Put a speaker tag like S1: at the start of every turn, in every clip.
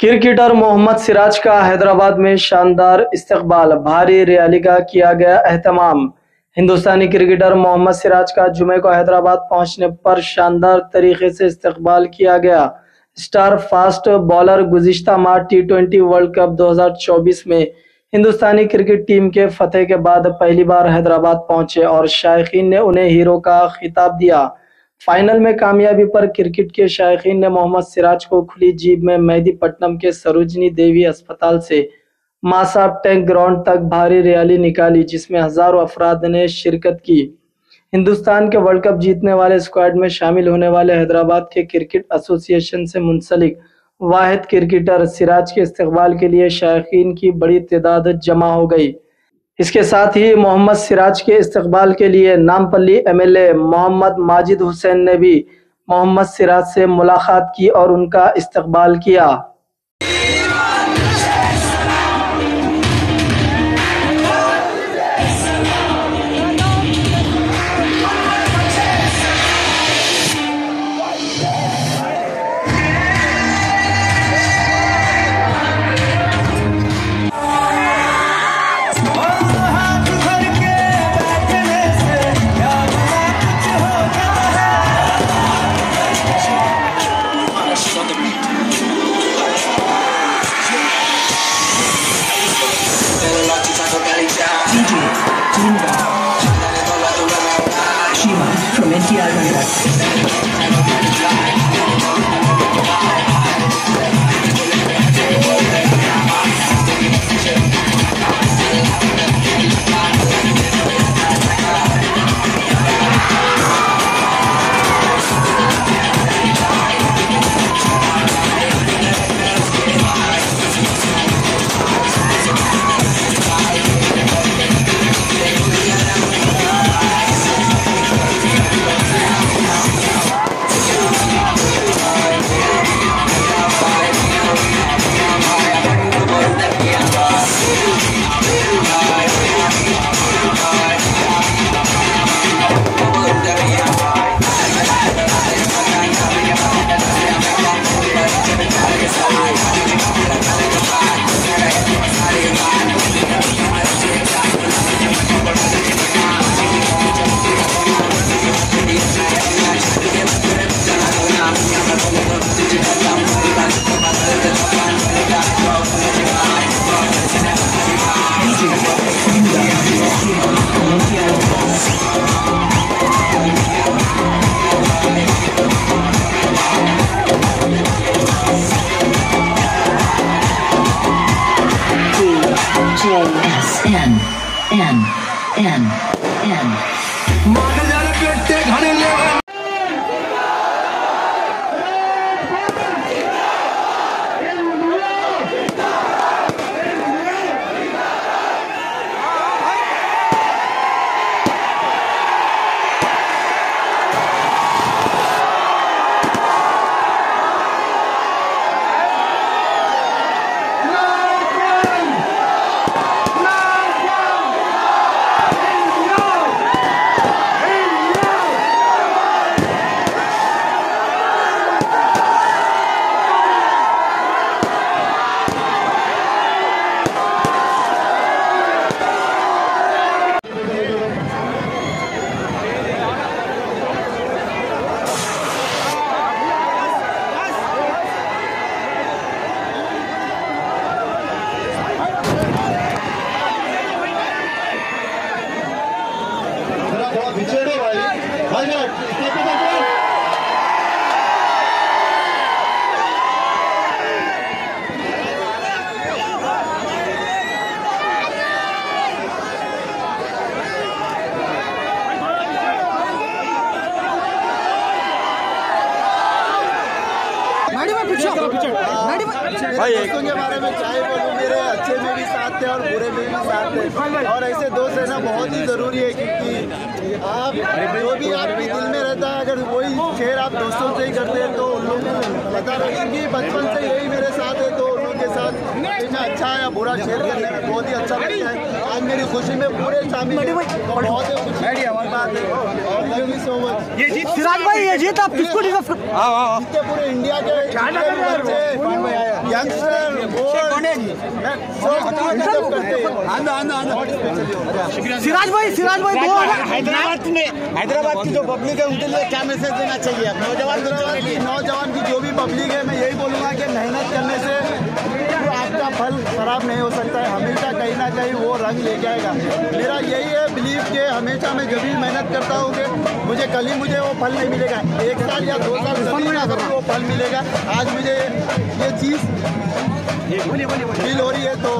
S1: Cricketer Mohammed Siraj का हैदराबाद में शानदार इस्तकबाल, भारी रैली का किया गया एहतमाम। हिंदुस्तानी क्रिकेटर मोहम्मद सिराज का जुमे को हैदराबाद पहुंचने पर शानदार तरीके से इस्तकबाल किया गया। स्टार फास्ट बॉलर गुज़िश्ता माह टी20 वर्ल्ड कप 2024 में हिंदुस्तानी क्रिकेट टीम के फतेह के बाद पहली बार हैदराबाद पहुंचे और शायकीन ने उन्हें हीरो का खिताब दिया। फाइनल में कामयाबी पर क्रिकेट के शायकीन ने मोहम्मद सिराज को खुली जीप में मेहदीपट्टनम के सरोजनी देवी अस्पताल से मासाब टैंक ग्राउंड तक भारी रैली निकाली, जिसमें हजारों अफराद ने शिरकत की। हिंदुस्तान के वर्ल्ड कप जीतने वाले स्क्वाड में शामिल होने वाले हैदराबाद के क्रिकेट एसोसिएशन से मुंसलिक वाहिद क्रिकेटर सिराज के इस्तकबाल के लिए शायकीन की बड़ी तादाद जमा हो गई। इसके साथ ही मोहम्मद सिराज के इस्तकबाल के लिए नामपल्ली एमएलए मोहम्मद माजिद हुसैन ने भी मोहम्मद सिराज से मुलाकात की और उनका इस्तकबाल किया।
S2: Shiva from NTR Ranga.
S3: दोस्तों के बारे में चाहे बोलूं, मेरे अच्छे में भी साथ थे और बुरे में भी साथ थे, और ऐसे दोस्त रहना बहुत ही ज़रूरी है, क्योंकि आप जो भी आपके दिल में रहता है, अगर वही शेयर आप दोस्तों से ही करते हैं तो उन लोगों को पता रखें कि बचपन से यही मेरे साथ है, तो उन लोगों के साथ इतना अच्छा या बुरा शेयर करने में बहुत ही अच्छा लगता है। आज मेरी खुशी में पूरे शामिल हैं, बहुत ही खुशी की बात है। और थैंक यू सो मच।
S4: ये जीत सिराज भाई, ये जीत आप किसको डिजर्व करते हैं?
S3: पूरे इंडिया के यंगस्टर
S4: सिराज भाई
S5: हैदराबाद की जो पब्लिक है उनके लिए क्या मैसेज देना चाहिए
S3: नौजवान की जो भी पब्लिक है, मैं यही बोलूँगा कि मेहनत करने से तो आपका फल खराब नहीं हो सकता है, हमेशा कहीं ना कहीं वो रंग ले जाएगा। मेरा यही है बिलीव कि हमेशा मैं जब भी मेहनत करता हूँ कि मुझे कल ही मुझे वो फल नहीं मिलेगा, 1 साल या 2 साल वो फल मिलेगा। आज मुझे ये चीज़ फील हो रही है, तो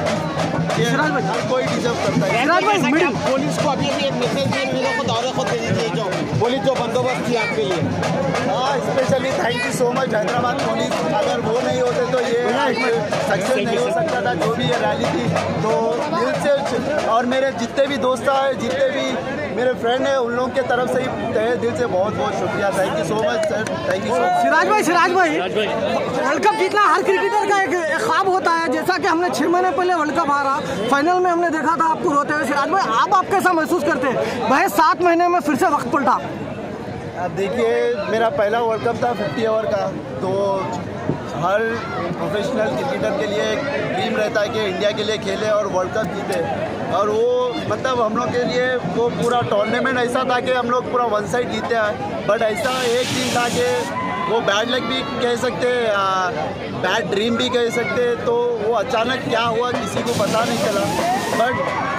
S3: हर कोई डिजर्व करता है।
S5: पुलिस को अभी एक मैसेज को दौरे को दे दीजिए, जो पुलिस जो बंदोबस्त की आपके लिए।
S3: हाँ, specially thank you so much Hyderabad police. अगर वो नहीं होते तो ये सक्सेस नहीं हो सकता था, जो भी ये रैली थी। तो दिल से, और मेरे जितने भी दोस्त हैं, जितने भी मेरे फ्रेंड हैं, उन लोगों के तरफ से ही तहे दिल से बहुत बहुत शुक्रिया। Thank you so much sir, thank you so much.
S4: Siraj भाई वर्ल्ड कप जीतना हर क्रिकेटर का एक ख्वाब होता है। जैसा कि हमने 6 महीने पहले वर्ल्ड कप हारा, फाइनल में हमने देखा था आपको रोते हुए। सिराज भाई आप कैसा महसूस करते हैं भाई, 7 महीने में फिर से वक्त पलटा?
S3: अब देखिए, मेरा पहला वर्ल्ड कप था 50 ओवर का, तो हर प्रोफेशनल क्रिकेटर के लिए एक ड्रीम रहता है कि इंडिया के लिए खेले और वर्ल्ड कप जीते। और वो मतलब हम लोग के लिए वो पूरा टूर्नामेंट ऐसा था कि हम लोग पूरा वन साइड जीते हैं। बट ऐसा एक दिन था कि वो बैड लक भी कह सकते, बैड ड्रीम भी कह सकते। तो वो अचानक क्या हुआ किसी को पता नहीं चला। बट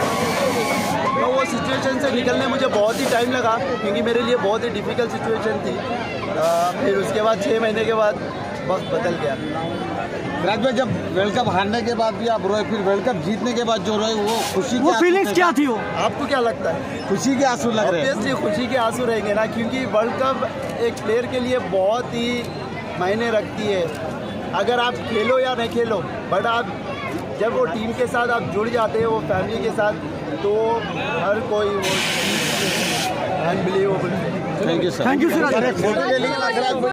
S3: तो वो सिचुएशन से निकलने मुझे बहुत ही टाइम लगा, क्योंकि मेरे लिए बहुत ही डिफ़िकल्ट सिचुएशन थी। फिर उसके बाद 6 महीने के बाद वक्त बदल गया।
S5: सिराज भाई, जब वर्ल्ड कप हारने के बाद भी आप रोए, फिर वर्ल्ड कप जीतने के बाद जो रोए, वो खुशी,
S4: वो फीलिंग्स क्या थी? वो
S3: आपको क्या लगता है?
S5: खुशी के आंसू लग रहे हैं?
S3: ऑब्वियसली खुशी के आंसू रहेंगे ना, क्योंकि वर्ल्ड कप एक प्लेयर के लिए बहुत ही मायने रखती है। अगर आप खेलो या नहीं खेलो, बट आप जब वो टीम के साथ आप जुड़ जाते हैं, वो फैमिली के साथ, तो हर कोई वो unbelievable.
S5: Thank you sir.
S4: Thank you Siraj.